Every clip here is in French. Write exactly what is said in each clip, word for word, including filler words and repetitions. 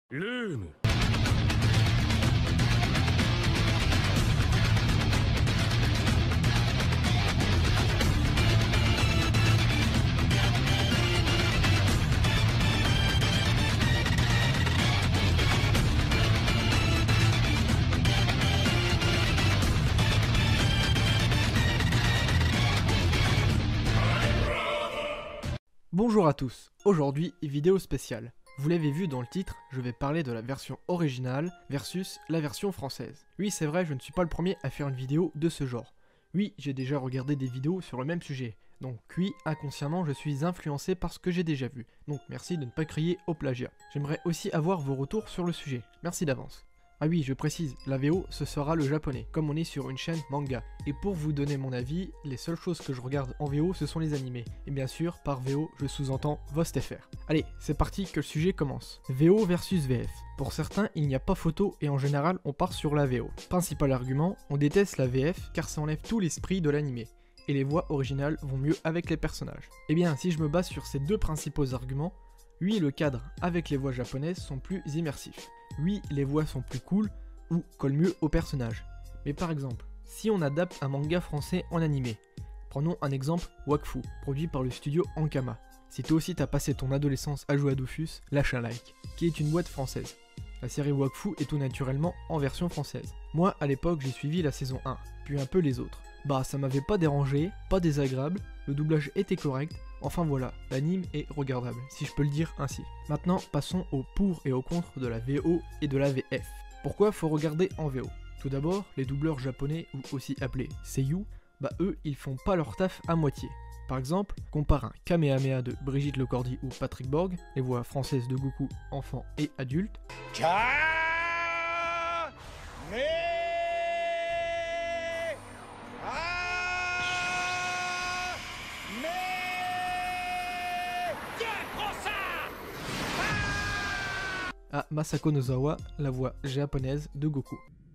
ルーム。 Bonjour à tous, aujourd'hui vidéo spéciale. Vous l'avez vu dans le titre, je vais parler de la version originale versus la version française. Oui, c'est vrai, je ne suis pas le premier à faire une vidéo de ce genre. Oui, j'ai déjà regardé des vidéos sur le même sujet. Donc oui, inconsciemment, je suis influencé par ce que j'ai déjà vu. Donc merci de ne pas crier au plagiat. J'aimerais aussi avoir vos retours sur le sujet. Merci d'avance. Ah oui, je précise, la V O, ce sera le japonais, comme on est sur une chaîne manga. Et pour vous donner mon avis, les seules choses que je regarde en V O, ce sont les animés. Et bien sûr, par V O, je sous-entends VostFR. Allez, c'est parti que le sujet commence. V O versus V F. Pour certains, il n'y a pas photo et en général, on part sur la V O. Principal argument, on déteste la V F car ça enlève tout l'esprit de l'animé. Et les voix originales vont mieux avec les personnages. Eh bien, si je me base sur ces deux principaux arguments, oui, le cadre avec les voix japonaises sont plus immersifs. Oui, les voix sont plus cool ou collent mieux aux personnages. Mais par exemple, si on adapte un manga français en animé, prenons un exemple Wakfu, produit par le studio Ankama. Si toi aussi t'as passé ton adolescence à jouer à Dofus, lâche un like, qui est une boîte française. La série Wakfu est tout naturellement en version française. Moi, à l'époque, j'ai suivi la saison un, puis un peu les autres. Bah, ça m'avait pas dérangé, pas désagréable, le doublage était correct, enfin voilà, l'anime est regardable, si je peux le dire ainsi. Maintenant, passons au pour et au contre de la V O et de la V F. Pourquoi faut regarder en V O? Tout d'abord, les doubleurs japonais, ou aussi appelés seiyuu, bah eux, ils font pas leur taf à moitié. Par exemple, compare un Kamehameha de Brigitte Lecordier ou Patrick Borg, les voix françaises de Goku, enfant et adulte. À Masako Nozawa, la voix japonaise de Goku.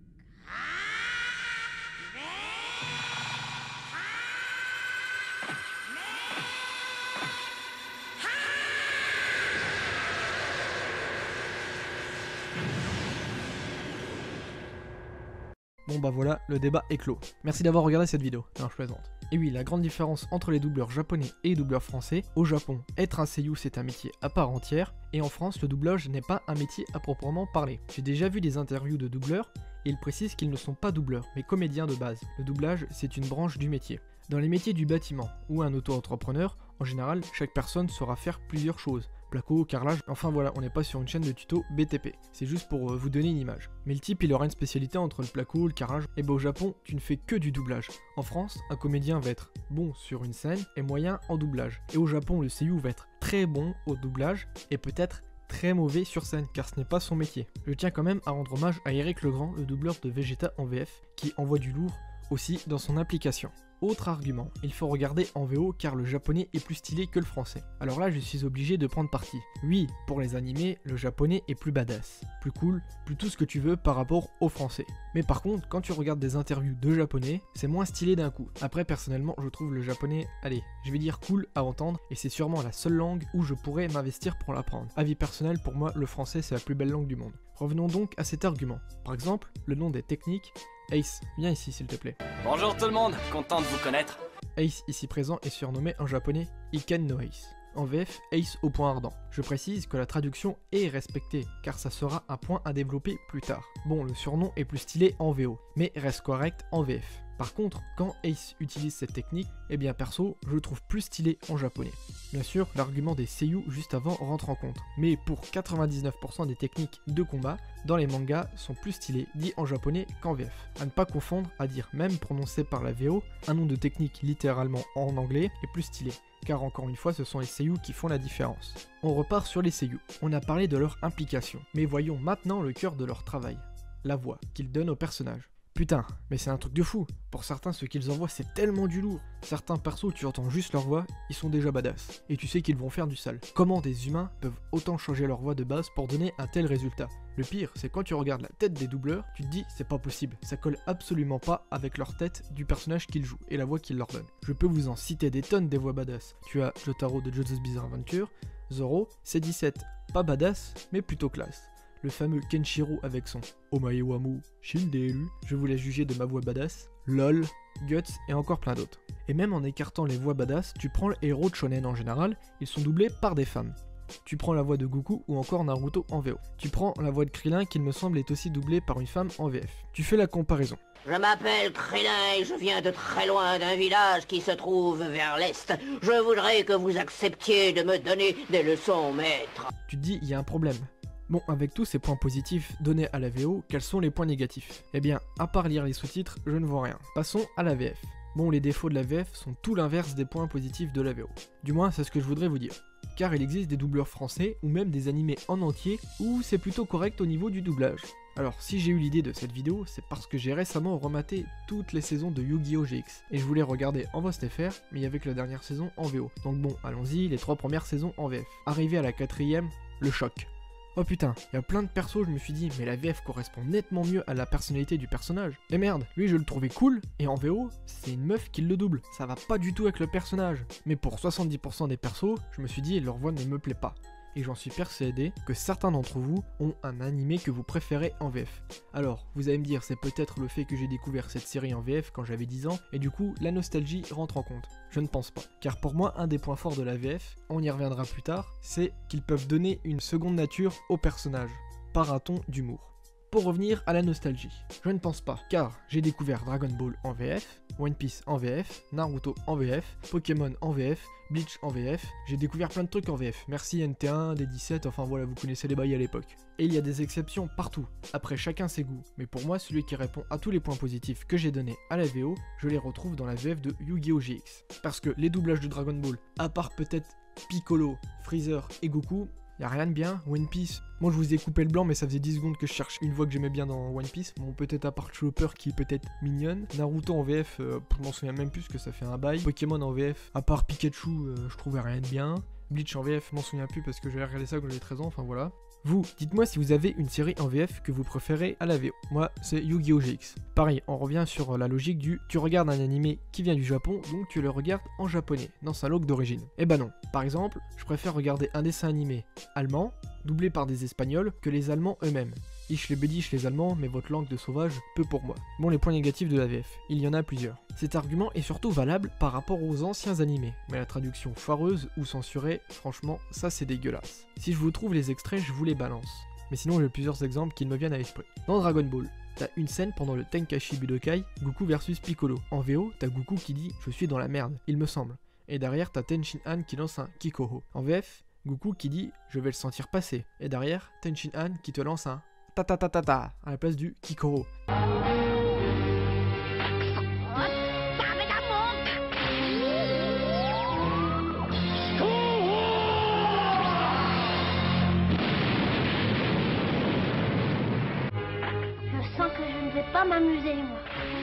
Bon bah voilà, le débat est clos. Merci d'avoir regardé cette vidéo. Non, je plaisante. Et oui, la grande différence entre les doubleurs japonais et les doubleurs français, au Japon, être un seiyuu c'est un métier à part entière, et en France, le doublage n'est pas un métier à proprement parler. J'ai déjà vu des interviews de doubleurs, et ils précisent qu'ils ne sont pas doubleurs, mais comédiens de base. Le doublage, c'est une branche du métier. Dans les métiers du bâtiment, ou un auto-entrepreneur, en général, chaque personne saura faire plusieurs choses. Placo, carrelage, enfin voilà, on n'est pas sur une chaîne de tuto B T P, c'est juste pour euh, vous donner une image. Mais le type il aura une spécialité entre le placo, le carrelage, et bah au Japon, tu ne fais que du doublage. En France, un comédien va être bon sur une scène et moyen en doublage. Et au Japon, le seiyuu va être très bon au doublage et peut-être très mauvais sur scène, car ce n'est pas son métier. Je tiens quand même à rendre hommage à Eric Legrand, le doubleur de Vegeta en V F, qui envoie du lourd aussi dans son application. Autre argument, il faut regarder en V O car le japonais est plus stylé que le français. Alors là je suis obligé de prendre parti. Oui, pour les animés, le japonais est plus badass, plus cool, plus tout ce que tu veux par rapport au français. Mais par contre, quand tu regardes des interviews de japonais, c'est moins stylé d'un coup. Après personnellement, je trouve le japonais, allez, je vais dire cool à entendre, et c'est sûrement la seule langue où je pourrais m'investir pour l'apprendre. Avis personnel, pour moi, le français c'est la plus belle langue du monde. Revenons donc à cet argument. Par exemple, le nom des techniques. Ace, viens ici s'il te plaît. Bonjour tout le monde, content de vous connaître. Ace ici présent est surnommé en japonais Iken no Ace. En V F, Ace au point ardent. Je précise que la traduction est respectée, car ça sera un point à développer plus tard. Bon, le surnom est plus stylé en V O, mais reste correct en V F. Par contre, quand Ace utilise cette technique, eh bien perso, je le trouve plus stylé en japonais. Bien sûr, l'argument des seiyuu juste avant rentre en compte, mais pour quatre-vingt-dix-neuf pour cent des techniques de combat, dans les mangas, sont plus stylés dit en japonais qu'en V F. À ne pas confondre, à dire même prononcé par la V O, un nom de technique littéralement en anglais est plus stylé, car encore une fois, ce sont les seiyuu qui font la différence. On repart sur les seiyuu. On a parlé de leur implication, mais voyons maintenant le cœur de leur travail, la voix qu'ils donnent aux personnages. Putain, mais c'est un truc de fou. Pour certains, ce qu'ils envoient, c'est tellement du lourd. Certains persos, tu entends juste leur voix, ils sont déjà badass. Et tu sais qu'ils vont faire du sale. Comment des humains peuvent autant changer leur voix de base pour donner un tel résultat? Le pire, c'est quand tu regardes la tête des doubleurs, tu te dis, c'est pas possible. Ça colle absolument pas avec leur tête du personnage qu'ils jouent et la voix qu'ils leur donnent. Je peux vous en citer des tonnes des voix badass. Tu as Jotaro de JoJo's Bizarre Adventure, Zoro, C dix-sept, pas badass, mais plutôt classe. le fameux Kenshiro avec son Omae wamu Shinderu, je vous laisse juger de ma voix badass, LOL, Guts et encore plein d'autres. Et même en écartant les voix badass, tu prends les héros de shonen en général, ils sont doublés par des femmes. Tu prends la voix de Goku ou encore Naruto en V O. Tu prends la voix de Krillin qui il me semble est aussi doublée par une femme en V F. Tu fais la comparaison. Je m'appelle Krillin et je viens de très loin d'un village qui se trouve vers l'est. Je voudrais que vous acceptiez de me donner des leçons, maître. Tu te dis, il y a un problème. Bon, avec tous ces points positifs donnés à la V O, quels sont les points négatifs? Eh bien, à part lire les sous-titres, je ne vois rien. Passons à la V F. Bon, les défauts de la V F sont tout l'inverse des points positifs de la V O. Du moins, c'est ce que je voudrais vous dire. Car il existe des doubleurs français ou même des animés en entier où c'est plutôt correct au niveau du doublage. Alors si j'ai eu l'idée de cette vidéo, c'est parce que j'ai récemment rematé toutes les saisons de Yu-Gi-Oh! G X et je voulais regarder en voix F R mais avec la dernière saison en V O. Donc bon, allons-y, les trois premières saisons en V F. Arrivé à la quatrième, le choc. Oh putain, il y a plein de persos, je me suis dit, mais la V F correspond nettement mieux à la personnalité du personnage. Et merde, lui je le trouvais cool, et en V O, c'est une meuf qui le double. Ça va pas du tout avec le personnage. Mais pour soixante-dix pour cent des persos, je me suis dit, leur voix ne me plaît pas. Et j'en suis persuadé que certains d'entre vous ont un animé que vous préférez en V F. Alors, vous allez me dire, c'est peut-être le fait que j'ai découvert cette série en V F quand j'avais dix ans, et du coup, la nostalgie rentre en compte. Je ne pense pas. Car pour moi, un des points forts de la V F, on y reviendra plus tard, c'est qu'ils peuvent donner une seconde nature au personnage, par un ton d'humour. Pour revenir à la nostalgie, je ne pense pas, car j'ai découvert Dragon Ball en V F, One Piece en V F, Naruto en V F, Pokémon en V F, Bleach en V F, j'ai découvert plein de trucs en V F, merci N T un, D dix-sept, enfin voilà, vous connaissez les bails à l'époque. Et il y a des exceptions partout, après chacun ses goûts, mais pour moi celui qui répond à tous les points positifs que j'ai donnés à la V O, je les retrouve dans la V F de Yu-Gi-Oh! G X. Parce que les doublages de Dragon Ball, à part peut-être Piccolo, Freezer et Goku, y'a rien de bien. One Piece, moi je vous ai coupé le blanc mais ça faisait dix secondes que je cherche une voix que j'aimais bien dans One Piece. Bon, peut-être à part Chopper qui est peut-être mignonne. Naruto en V F, euh, je m'en souviens même plus que ça fait un bail. Pokémon en V F, à part Pikachu, euh, je trouvais rien de bien. Bleach en V F, je m'en souviens plus parce que j'avais regardé ça quand j'avais treize ans, enfin voilà. Vous, dites-moi si vous avez une série en V F que vous préférez à la V O. Moi, c'est Yu-Gi-Oh! G X. Pareil, on revient sur la logique du tu regardes un animé qui vient du Japon, donc tu le regardes en japonais, dans sa langue d'origine. Eh ben non. Par exemple, je préfère regarder un dessin animé allemand, doublé par des Espagnols, que les Allemands eux-mêmes. Ich les bédiche les Allemands, mais votre langue de sauvage, peu pour moi. Bon, les points négatifs de la V F, il y en a plusieurs. Cet argument est surtout valable par rapport aux anciens animés, mais la traduction foireuse ou censurée, franchement, ça c'est dégueulasse. Si je vous trouve les extraits, je vous les balance. Mais sinon j'ai plusieurs exemples qui me viennent à l'esprit. Dans Dragon Ball, t'as une scène pendant le Tenkaichi Budokai, Goku versus Piccolo. En V O, t'as Goku qui dit « Je suis dans la merde », il me semble. Et derrière, t'as Tenshin Han qui lance un Kikoho. En V F, Goku qui dit « Je vais le sentir passer ». Et derrière, Tenshin Han qui te lance un ta ta ta ta ta à la place du Kikoho. Je sens que je ne vais pas m'amuser, moi.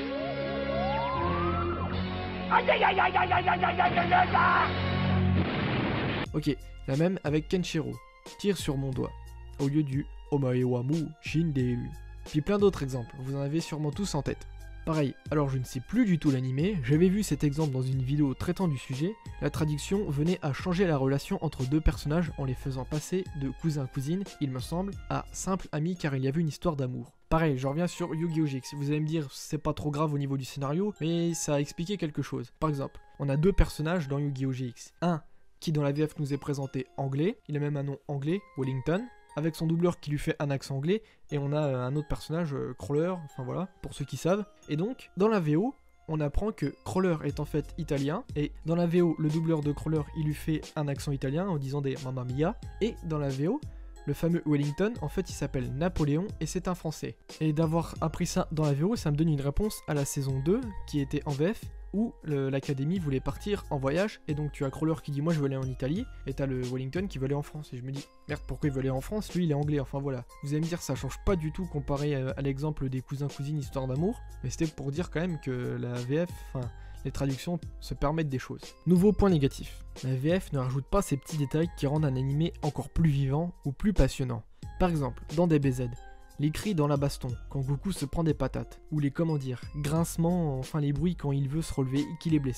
Ok, la même avec Kenshiro. Tire sur mon doigt. Au lieu du Omae wamu Shinderu. Puis plein d'autres exemples, vous en avez sûrement tous en tête. Pareil, alors je ne sais plus du tout l'animé, j'avais vu cet exemple dans une vidéo traitant du sujet, la traduction venait à changer la relation entre deux personnages en les faisant passer de cousin-cousine, il me semble, à simple ami car il y avait une histoire d'amour. Pareil, je reviens sur Yu-Gi-Oh! G X, vous allez me dire c'est pas trop grave au niveau du scénario, mais ça a expliqué quelque chose. Par exemple, on a deux personnages dans Yu-Gi-Oh! G X. Un qui dans la V F nous est présenté anglais, il a même un nom anglais, Wellington, avec son doubleur qui lui fait un accent anglais, et on a un autre personnage, euh, Crawler, enfin voilà, pour ceux qui savent. Et donc, dans la V O, on apprend que Crawler est en fait italien, et dans la V O, le doubleur de Crawler, il lui fait un accent italien en disant des Mamma Mia, et dans la V O, le fameux Wellington, en fait il s'appelle Napoléon, et c'est un français. Et d'avoir appris ça dans la V O, ça me donne une réponse à la saison deux, qui était en V F, où l'académie voulait partir en voyage, et donc tu as Crawler qui dit moi je veux aller en Italie, et t'as le Wellington qui veut aller en France, et je me dis merde pourquoi il veut aller en France, lui il est anglais, enfin voilà. Vous allez me dire ça change pas du tout comparé à, à l'exemple des cousins-cousines histoire d'amour, mais c'était pour dire quand même que la V F, enfin les traductions se permettent des choses. Nouveau point négatif, la V F ne rajoute pas ces petits détails qui rendent un animé encore plus vivant ou plus passionnant. Par exemple, dans D B Z, les cris dans la baston, quand Goku se prend des patates, ou les comment dire, grincements, enfin les bruits quand il veut se relever et qu'il est blessé.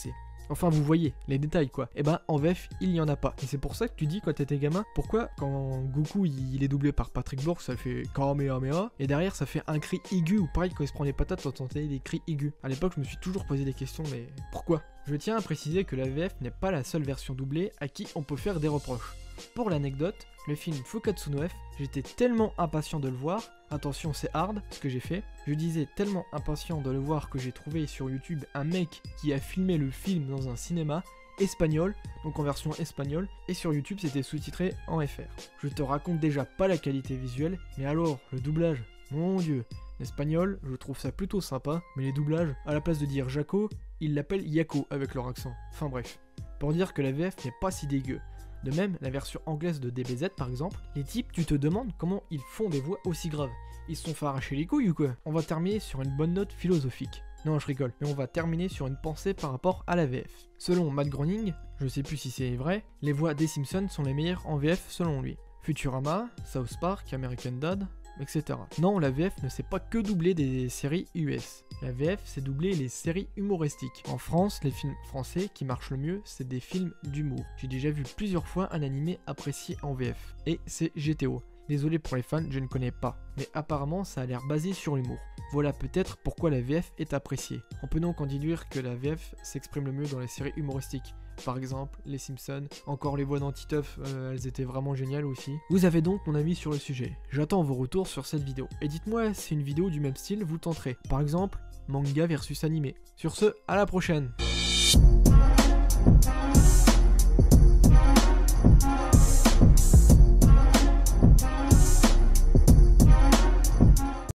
Enfin vous voyez, les détails quoi. Et ben en V F, il n'y en a pas. Et c'est pour ça que tu dis quand t'étais gamin, pourquoi quand Goku il est doublé par Patrick Bourg, ça fait Kamehameha, et derrière ça fait un cri aigu, ou pareil quand il se prend les patates, t'entendais des cris aigus. À l'époque je me suis toujours posé des questions, mais pourquoi? Je tiens à préciser que la V F n'est pas la seule version doublée à qui on peut faire des reproches. Pour l'anecdote, le film Fukatsu no F, j'étais tellement impatient de le voir, attention c'est hard ce que j'ai fait, je disais tellement impatient de le voir que j'ai trouvé sur YouTube un mec qui a filmé le film dans un cinéma espagnol, donc en version espagnole, et sur YouTube c'était sous-titré en F R. Je te raconte déjà pas la qualité visuelle, mais alors le doublage, mon dieu, l'espagnol, je trouve ça plutôt sympa, mais les doublages, à la place de dire Jaco, ils l'appellent Yako avec leur accent. Enfin bref, pour dire que la V F n'est pas si dégueu. De même, la version anglaise de D B Z par exemple, les types, tu te demandes comment ils font des voix aussi graves. Ils se sont fait arracher les couilles ou quoi? On va terminer sur une bonne note philosophique. Non, je rigole, mais on va terminer sur une pensée par rapport à la V F. Selon Matt Groening, je sais plus si c'est vrai, les voix des Simpsons sont les meilleures en V F selon lui. Futurama, South Park, American Dad, et cetera. Non, la V F ne sait pas que doubler des séries U S. La V F sait doubler les séries humoristiques. En France, les films français qui marchent le mieux, c'est des films d'humour. J'ai déjà vu plusieurs fois un animé apprécié en V F. Et c'est G T O. Désolé pour les fans, je ne connais pas. Mais apparemment, ça a l'air basé sur l'humour. Voilà peut-être pourquoi la V F est appréciée. On peut donc en déduire que la V F s'exprime le mieux dans les séries humoristiques. Par exemple, les Simpsons, encore les voix d'Antiteuf, euh, elles étaient vraiment géniales aussi. Vous avez donc mon avis sur le sujet. J'attends vos retours sur cette vidéo. Et dites-moi si une vidéo du même style vous tenterait. Par exemple, manga versus animé. Sur ce, à la prochaine!